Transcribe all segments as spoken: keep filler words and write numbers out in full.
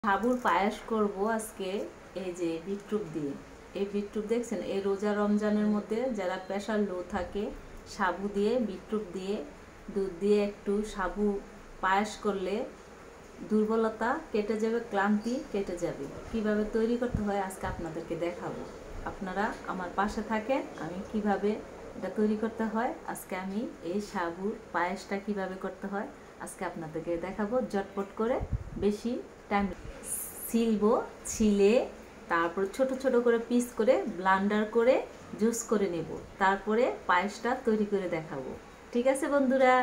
সাবুর পায়েস করব আজকে। এই যে বিটরুট দিয়ে, এই বিটরুট দেখছেন, এই রোজা রমজানের মধ্যে যারা প্রেশার লো থাকে, সাবু দিয়ে বিটরুট দিয়ে দুধ দিয়ে একটু সাবু পায়েস করলে দুর্বলতা কেটে যাবে, ক্লান্তি কেটে যাবে। কিভাবে তৈরি করতে হয় আজকে আপনাদেরকে দেখাবো। আপনারা আমার পাশে থাকেন, আমি কিভাবে এটা তৈরি করতে হয় আজকে আমি এই সাবুর পায়েসটা কিভাবে করতে হয় আজকে আপনাদেরকে দেখাবো। ঝটপট করে, বেশি টাইম ছিলবো, ছিলে তারপর ছোট ছোট করে পিস করে ব্লান্ডার করে জুস করে নেব, তারপরে পায়েসটা তৈরি করে দেখাবো। ঠিক আছে বন্ধুরা,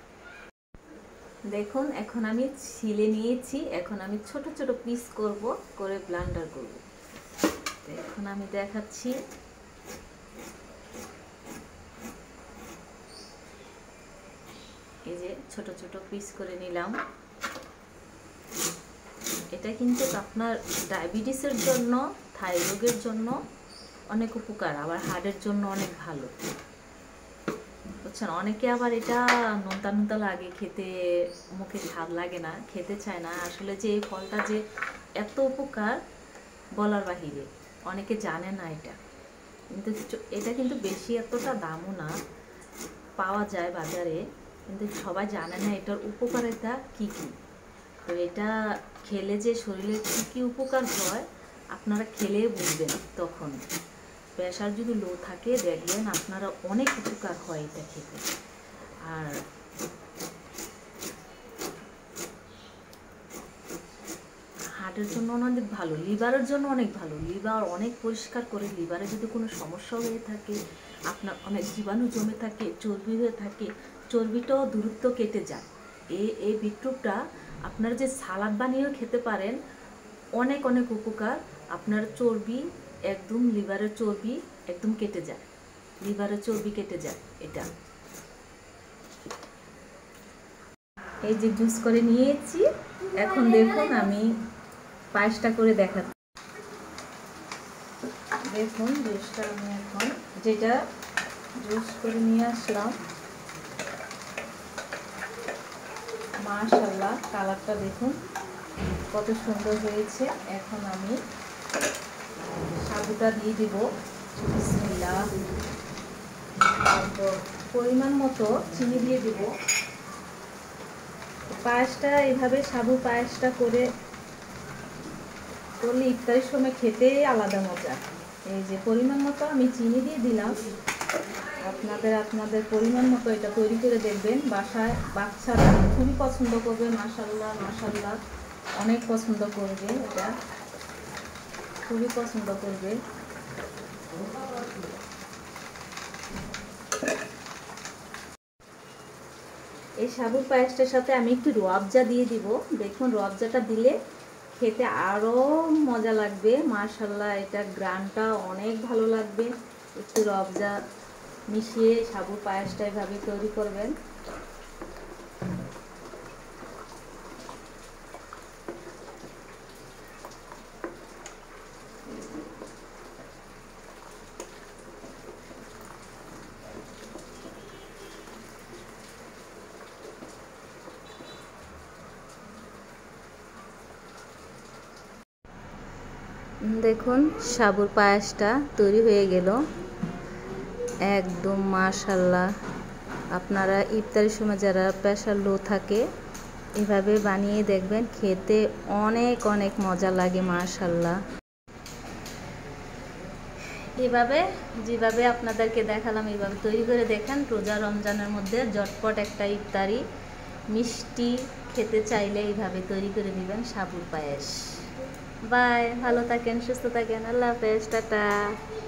দেখুন এখন আমি ছিলে নিয়েছি, এখন আমি ছোট ছোট পিস করব, করে ব্লান্ডার করব। এখন আমি দেখাচ্ছি। এই যে ছোট ছোট পিস করে নিলাম। এটা কিন্তু আপনার ডায়াবেটিসের জন্য, থাইরয়েডের জন্য অনেক উপকার, আবার হার্টের জন্য অনেক ভালো, বুঝছেন। অনেকে আবার এটা নোনতা নোনতা লাগে খেতে, মুখে স্বাদ লাগে না, খেতে চায় না। আসলে যে এই ফলটা যে এত উপকার বলার বাহিরে, অনেকে জানে না এটা। কিন্তু এটা কিন্তু বেশি এতটা দামও না, পাওয়া যায় বাজারে, কিন্তু সবাই জানে না এটার উপকারিতা কি কি। তো এটা খেলে যে শরীরে কী কী উপকার হয় আপনারা খেলে বুঝবেন। তখন প্রেশার যদি লো থাকে দেখবেন আপনারা অনেক উপকার হয় এটা খেতে। আর হার্টের জন্য অনেক ভালো, লিভারের জন্য অনেক ভালো। লিভার অনেক পরিষ্কার করে। লিভারে যদি কোনো সমস্যা হয়ে থাকে, আপনার অনেক জীবাণু জমে থাকে, চর্বি হয়ে থাকে, চর্বিটাও দূরত্ব কেটে যায়। এই এই বিটরুটটা আপনারা যে সালাদ বানিয়েও খেতে পারেন, অনেক অনেক উপকার। আপনার চর্বি একদম, লিভারের চর্বি একদম কেটে যায়, লিভারের চর্বি কেটে যায় এটা। এই যে জুস করে নিয়েছি, এখন দেখুন আমি পায়েসটা করে দেখাচ্ছি। দেখুন জুসটা আমি এখন যেটা জুস করে নিয়ে আসলাম, মাশাআল্লাহ কালারটা দেখুন কত সুন্দর হয়েছে। এখন আমি সাবুটা দিয়ে দিব, বিসমিল্লাহ। তারপর পরিমাণ মতো চিনি দিয়ে দিব। পায়েসটা এইভাবে সাবু পায়েসটা করে করলে ইফতারের সময় খেতে আলাদা মজা। এই যে পরিমাণ মতো আমি চিনি দিয়ে দিলাম। আপনাদের আপনাদের পরিমাণ মতো এটা তৈরি করে দেখবেন বাসায়, বাচ্চারা খুবই পছন্দ করবে। মাশাআল্লাহ মাশাআল্লাহ অনেক পছন্দ করবে, এটা খুবই পছন্দ করবে। এই সাবুর পায়েসটার সাথে আমি একটু রোয়াবজা দিয়ে দিব। দেখুন রোয়াবজাটা দিলে খেতে আরও মজা লাগবে। মাশাআল্লাহ এটা গ্রানটা অনেক ভালো লাগবে। একটু রোয়াবজা মিশিয়ে সাবুর পায়েসটা এভাবে তৈরি করবেন। দেখুন সাবুর পায়েসটা তৈরি হয়ে গেল একদম মাশাআল্লাহ। আপনারা ইফতারের সময় যারা প্রেশার লো থাকে এভাবে বানিয়ে দেখবেন, খেতে অনেক অনেক মজা লাগে মাশাআল্লাহ। এভাবে যেভাবে আপনাদেরকে দেখালাম এইভাবে তৈরি করে দেখেন। রোজা রমজানের মধ্যে ঝটপট একটা ইফতারি, মিষ্টি খেতে চাইলে এইভাবে তৈরি করে দিবেন সাবুর পায়েস। বাই, ভালো থাকেন, সুস্থ থাকেন, আল্লাহ হাফেজ, টাটা।